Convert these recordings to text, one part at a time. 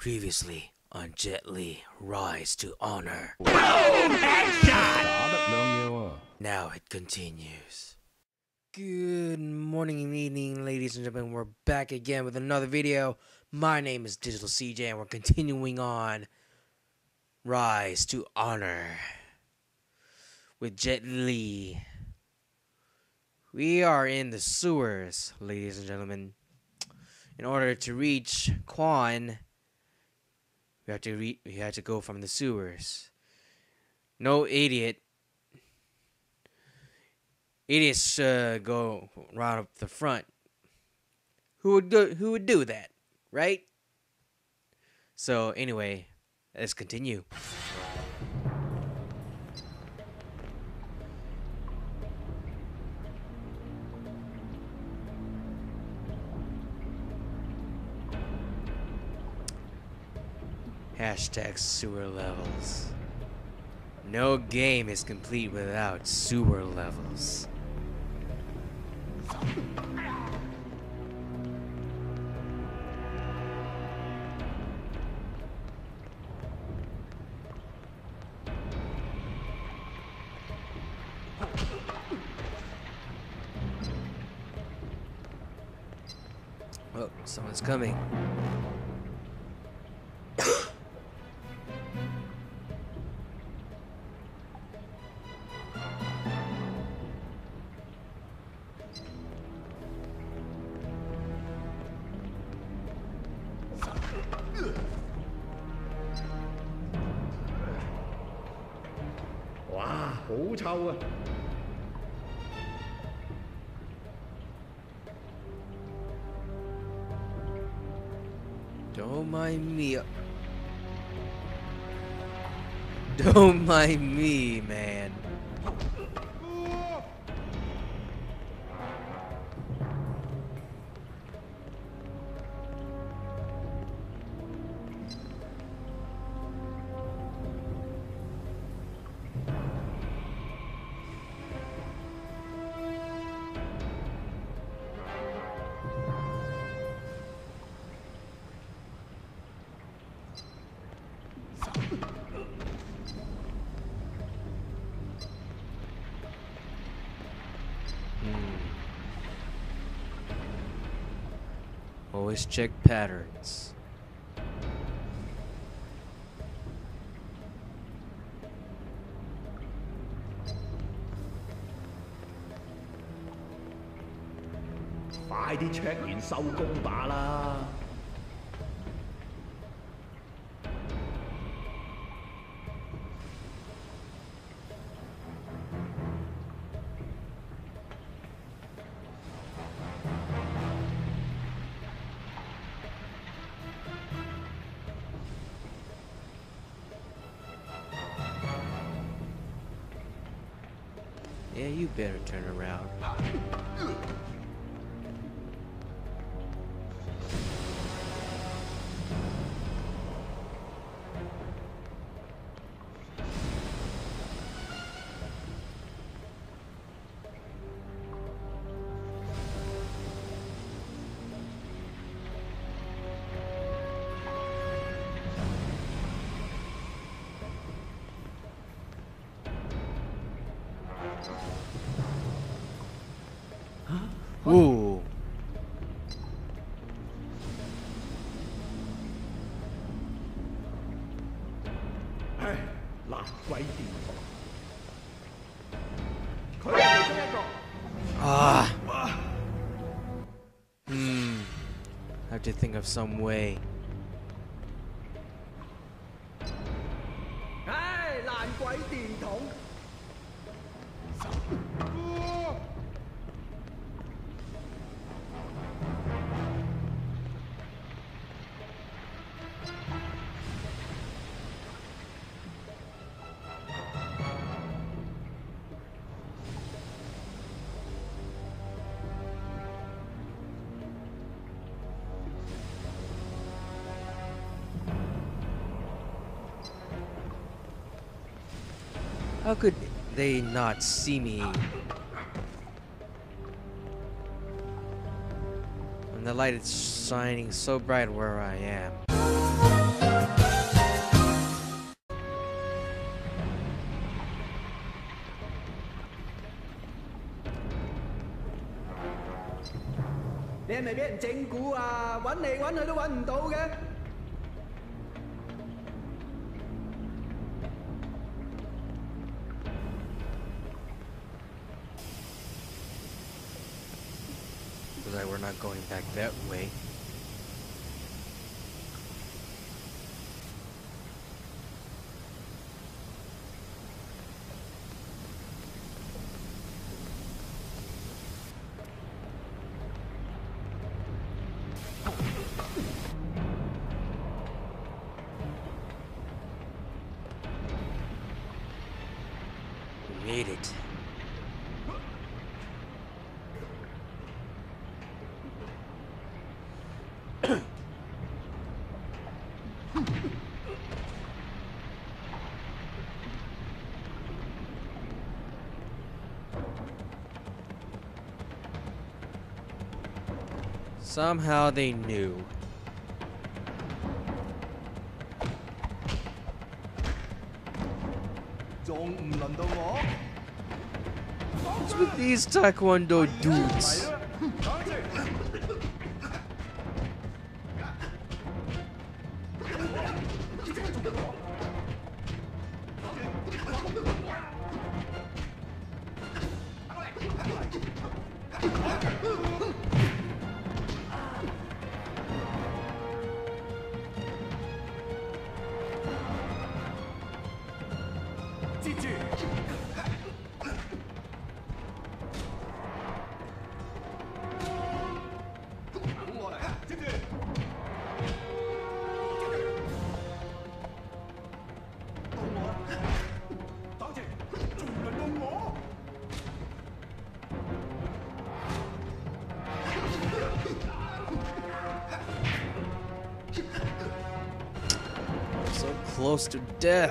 Previously on Jet Li, Rise to Honor. Boom! Headshot! Now it continues. Good morning and evening, ladies and gentlemen. We're back again with another video. My name is Digital CJ and we're continuing on Rise to Honor with Jet Li. We are in the sewers, ladies and gentlemen. In order to reach Quan, we have to go from the sewers. No idiots go around up the front. Who would do that, right? So anyway, let's continue. Hashtag sewer levels. No game is complete without sewer levels. Oh, someone's coming. Wow, 好臭啊！ Don't mind me. Don't mind me, man. Always check patterns. 快啲 check 完收工把啦！ Yeah, you better turn around. Ooh. Hey, 爛鬼電台！佢係其中一個。 Ah. Have to think of some way. 唉，爛鬼電筒！ How could they not see me? When the light is shining so bright where I am. 你係咪俾人整蠱啊？揾嚟揾去都揾唔到嘅。 Looks like we're not going back that way. We made it. Somehow they knew. What's with these Taekwondo dudes? So close to death.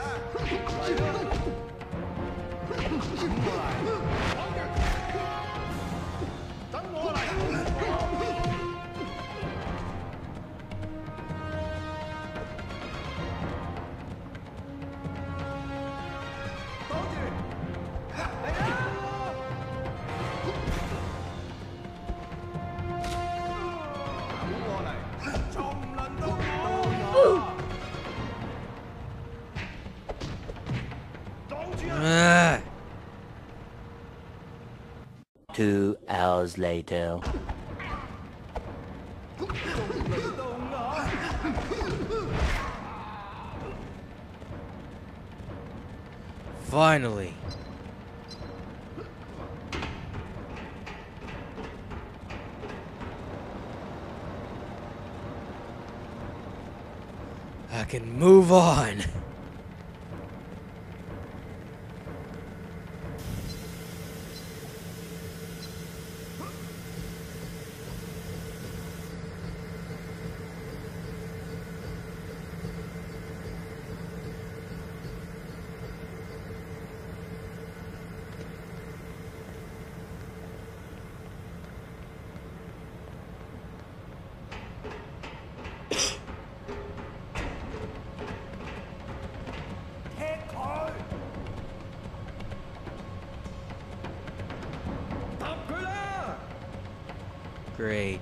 Ah. 2 hours later. Finally. I can move on. Great.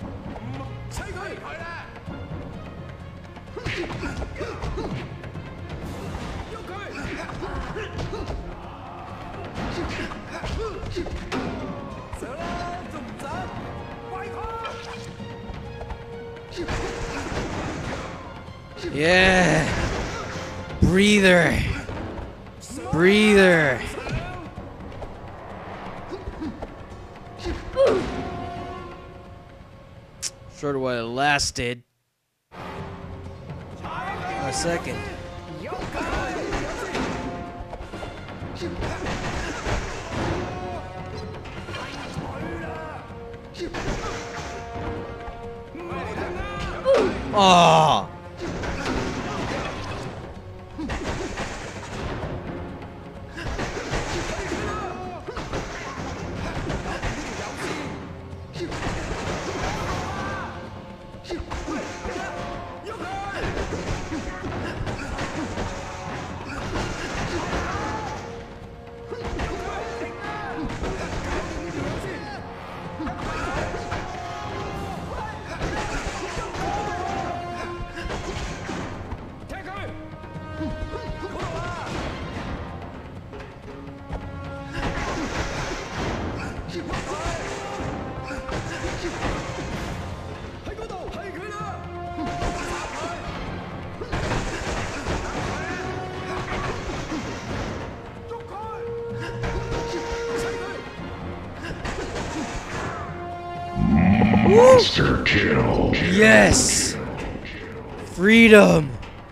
Yeah. Breather. Breather. Short of what it lasted. A second. Oh. Monster kill. Yes! Freedom!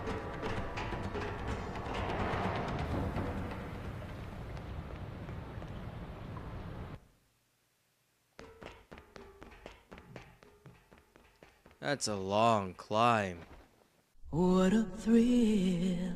That's a long climb. What a thrill.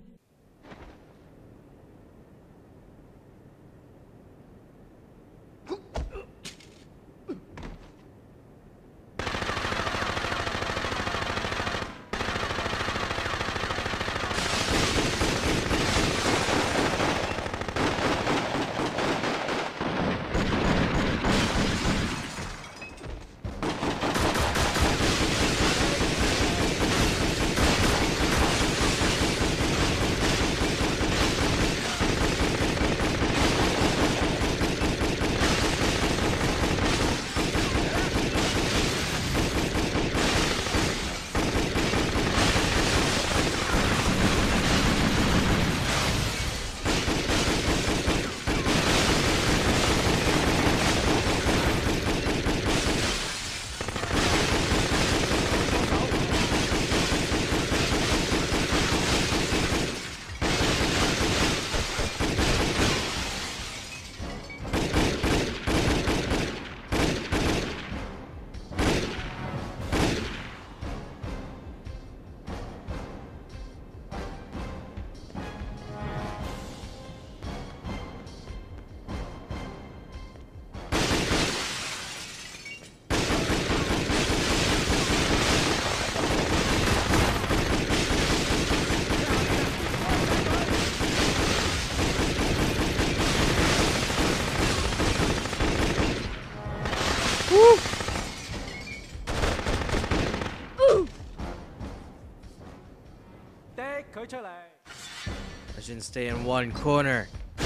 I shouldn't stay in one corner.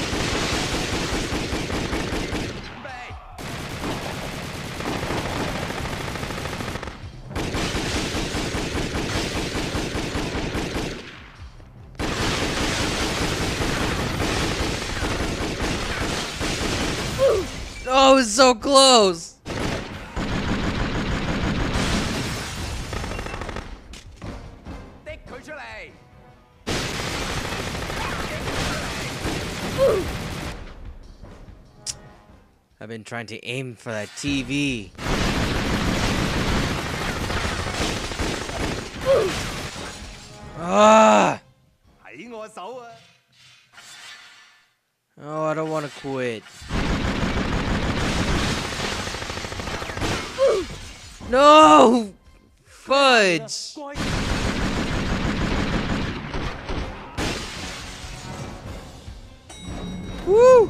Oh, it's so close! I've been trying to aim for that TV. Ah! Oh, I don't want to quit. No! Fudge! Woo!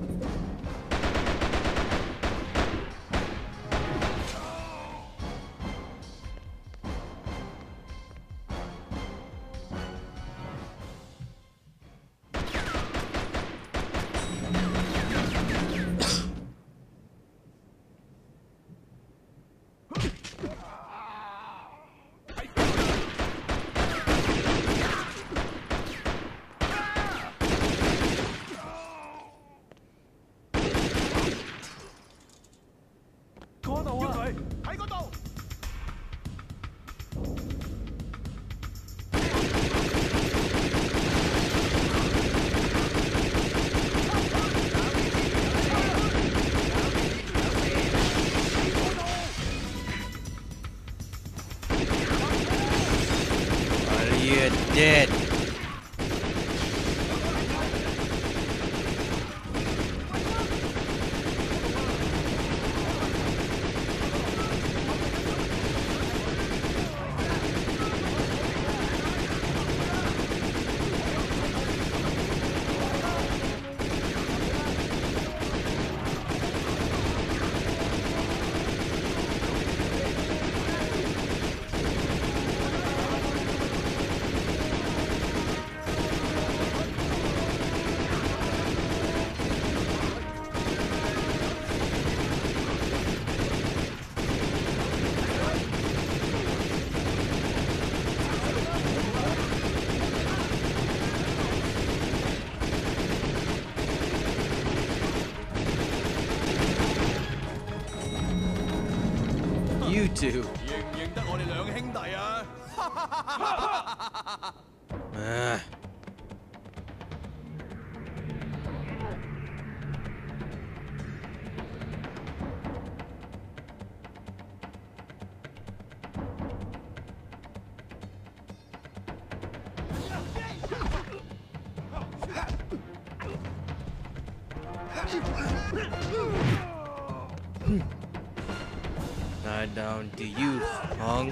You're dead. You two. 認唔認得我哋兩兄弟啊？ Not down to you, Hung.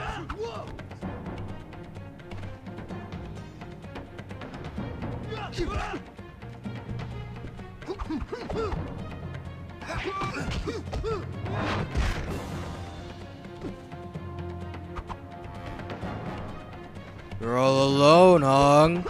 You're all alone, Hung.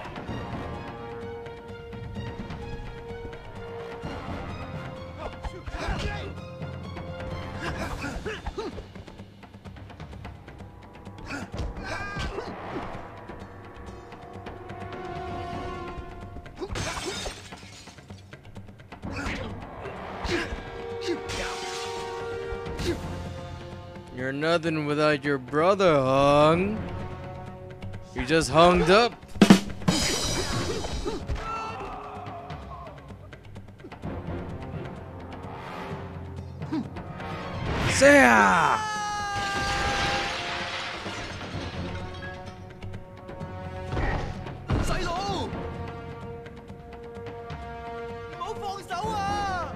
You're nothing without your brother, Hung. You just hung up. SCEA! 細佬，唔好放手啊！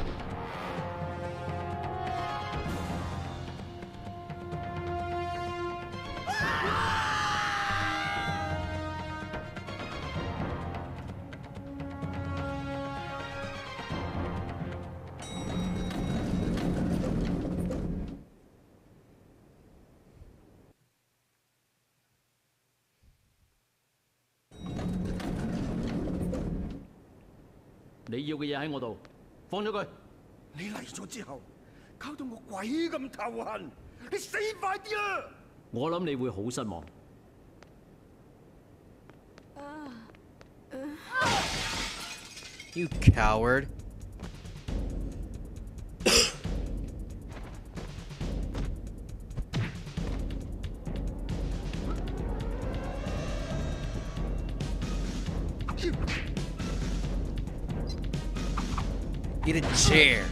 你要嘅嘢喺我度，放咗佢。 你嚟咗之後，搞到我鬼咁頭痕，你死快啲啦！ 我諗你會好失望。 You coward. Get a chair.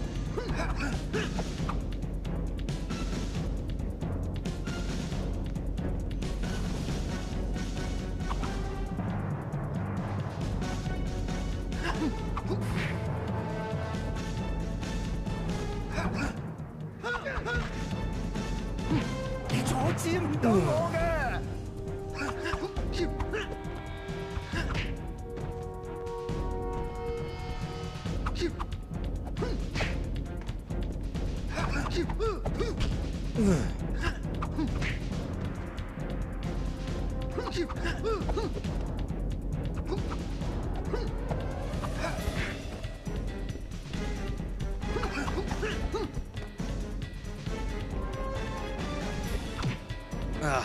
Ugh.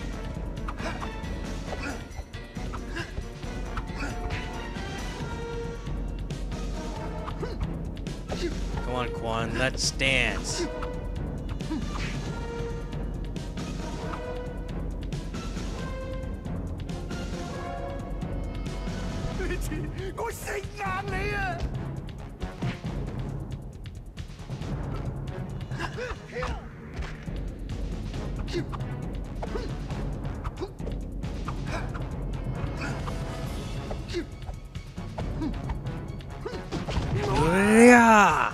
Come on, Quan, let's dance. 我食硬你啊！ Yeah.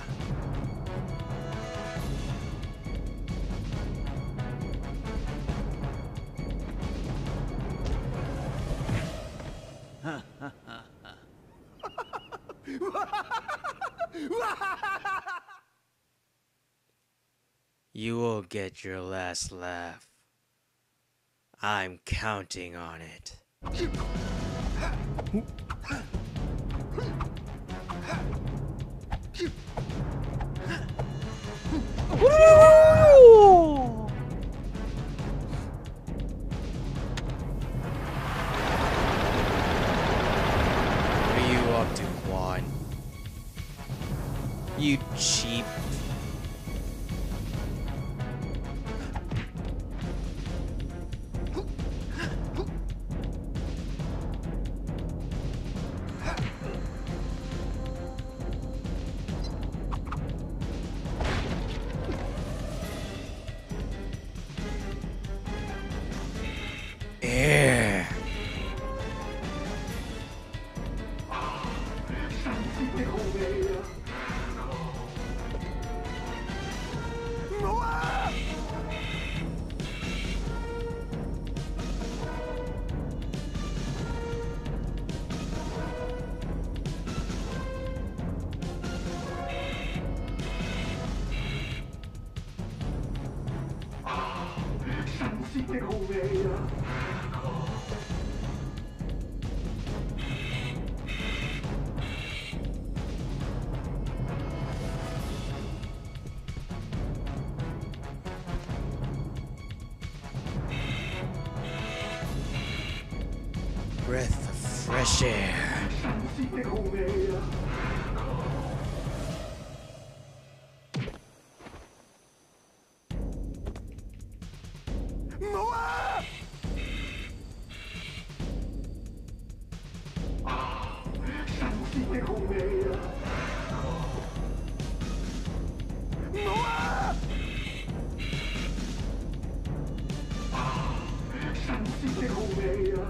You will get your last laugh. I'm counting on it. What are you up to, Quan? You cheap. 的好味啊！ Breath of fresh air. 新鮮的好味啊！唔好啊！新鮮的好味啊！唔好啊！新鮮的好味啊！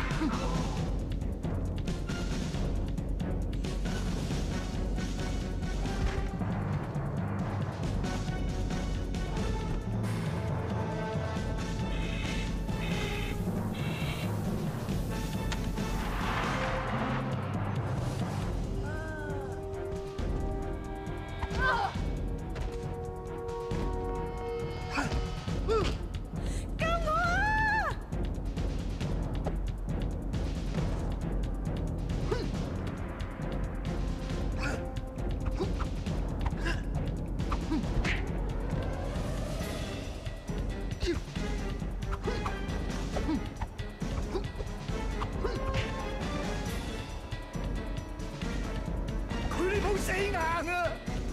佢哋冇死硬啊！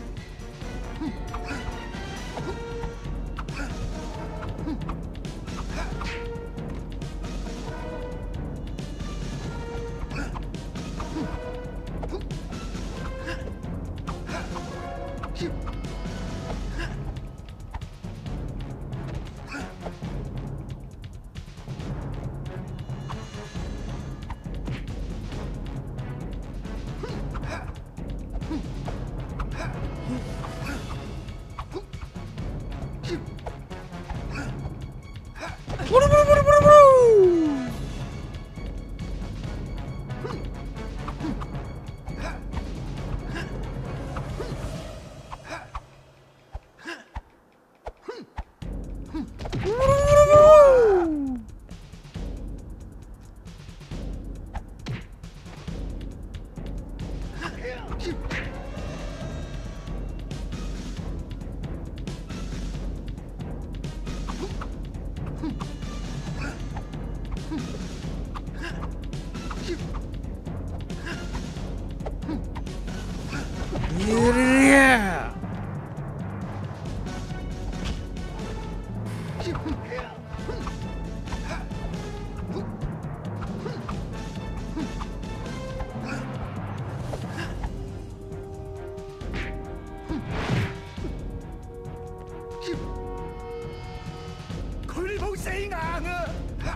Yeah! 佢哋冇死硬啊！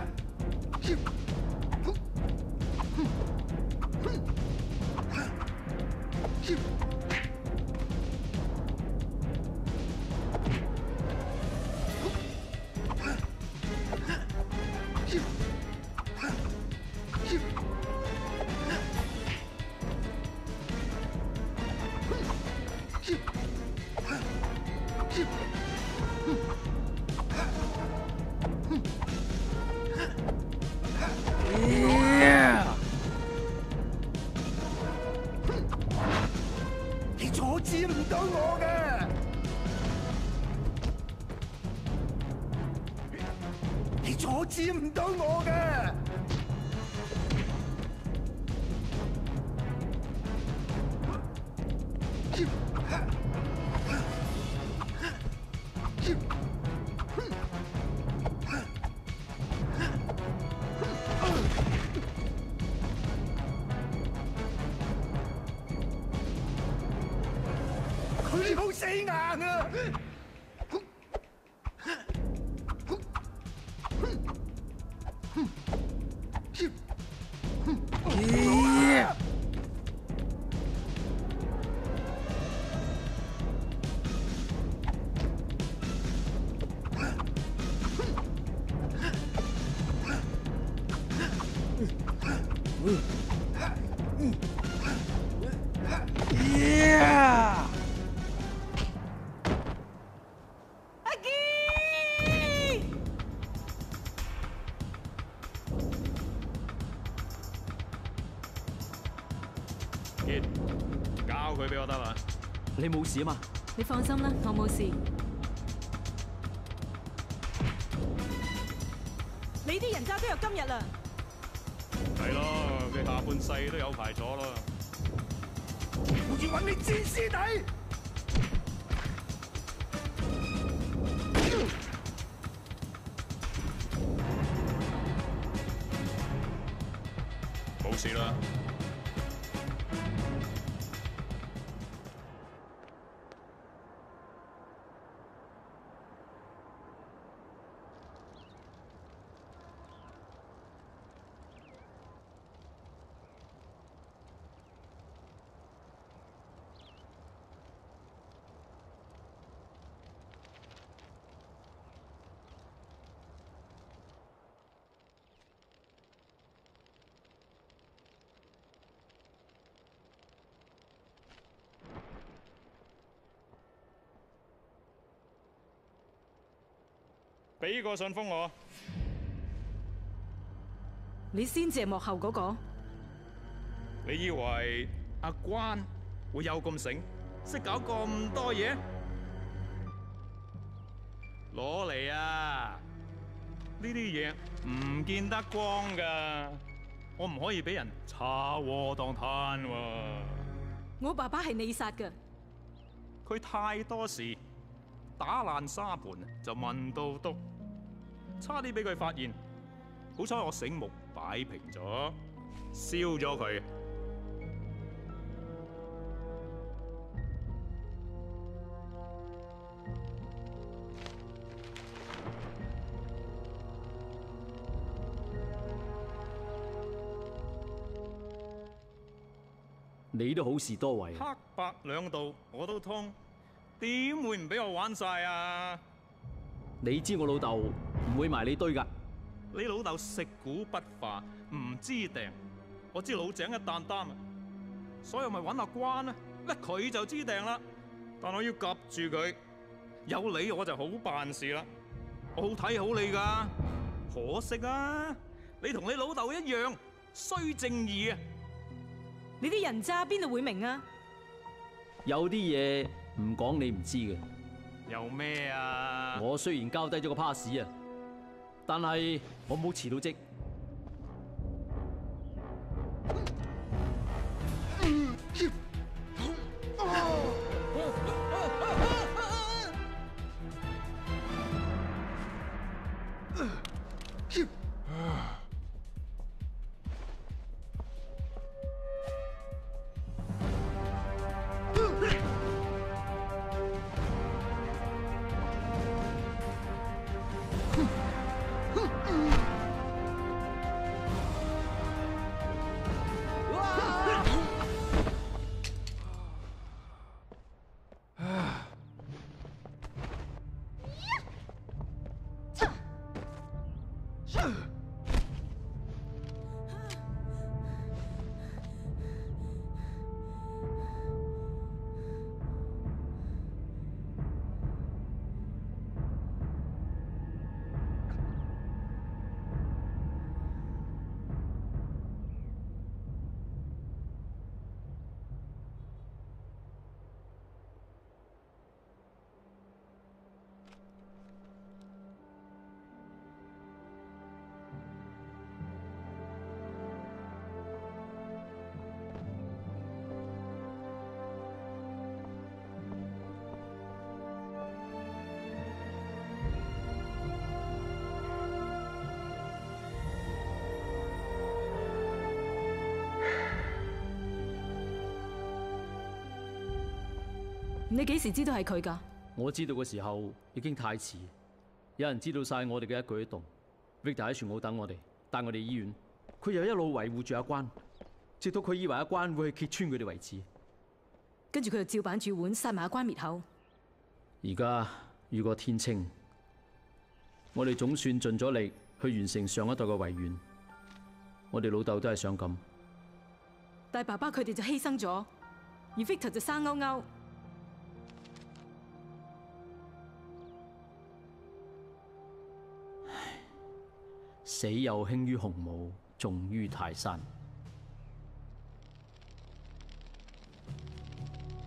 Yeah! 你阻止唔到我嘅，你阻止唔到我嘅。佢哋好死硬啊！ Yeah! Yeah! 佢俾我得啦。 你冇事啊嘛？ 你放心啦，我冇事。 你啲人渣都有今日啦。 係咯，佢下半世都有排坐咯。 我要揾你戰師弟！ 冇事啦。俾個信封我。 你先至係幕後嗰個。 你以為阿關會有咁醒，識搞咁多嘢？攞嚟啊！呢啲嘢唔見得光㗎，我唔可以俾人炒鍋當攤喎。 我爸爸係你殺㗎。 佢太多事，打爛沙盤就問到篤，差啲俾佢發現。好彩我醒目擺平咗，燒咗佢。 你都好事多為。 黑白兩道我都通，點會唔俾我玩晒啊？ 你知我老豆唔會埋你堆㗎。 你老豆食古不化，唔知訂。我知老井一擔擔啊，所以咪揾阿關啊，一佢就知訂啦。但我要夾住佢，有你我就好辦事啦。我好睇好你㗎，可惜啊，你同你老豆一樣衰正義啊！ 你啲人渣邊度會明啊？ 有啲嘢唔講你唔知嘅。 有咩啊？ 我雖然交低咗個 pass 啊，但係我冇辭到職。 你幾時知道係佢㗎？ 我知道嘅時候已經太遲，有人知道晒我哋嘅一舉一動。Victor 喺船澳等我哋，帶我哋醫院。佢又一路維護住阿關，直到佢以為阿關會去揭穿佢哋為止。 跟住佢就照板煮碗，殺埋阿關滅口。 而家雨過天青，我哋總算盡咗力去完成上一代嘅遺願。我哋老豆都係想咁， 但係爸爸佢哋就犧牲咗，而 Victor 就生勾勾。 死又輕於鴻毛，重於泰山。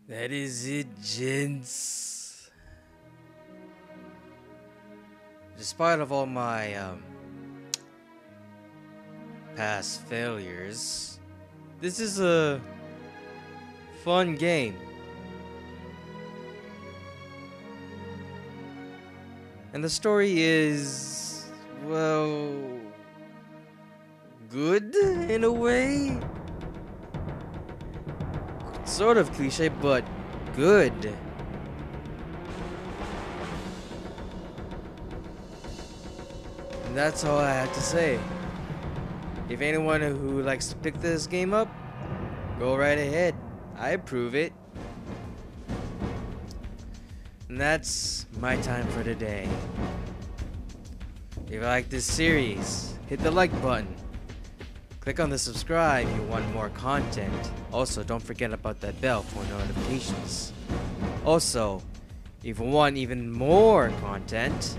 That is it, gents. Despite of all my past failures, this is a fun game. And the story is, well, good in a way. Sort of cliche, but good. And that's all I have to say. If anyone who likes to pick this game up, go right ahead. I approve it. And that's my time for today. If you like this series, hit the like button. Click on the subscribe if you want more content. Also, don't forget about that bell for notifications. Also, if you want even more content,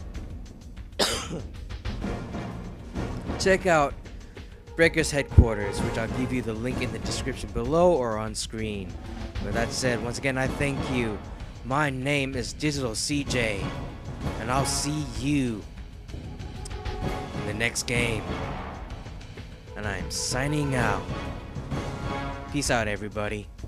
check out Breaker's headquarters, which I'll give you the link in the description below or on screen. With that said, once again, I thank you. My name is Digital CJ, and I'll see you in the next game. And I'm signing out. Peace out, everybody.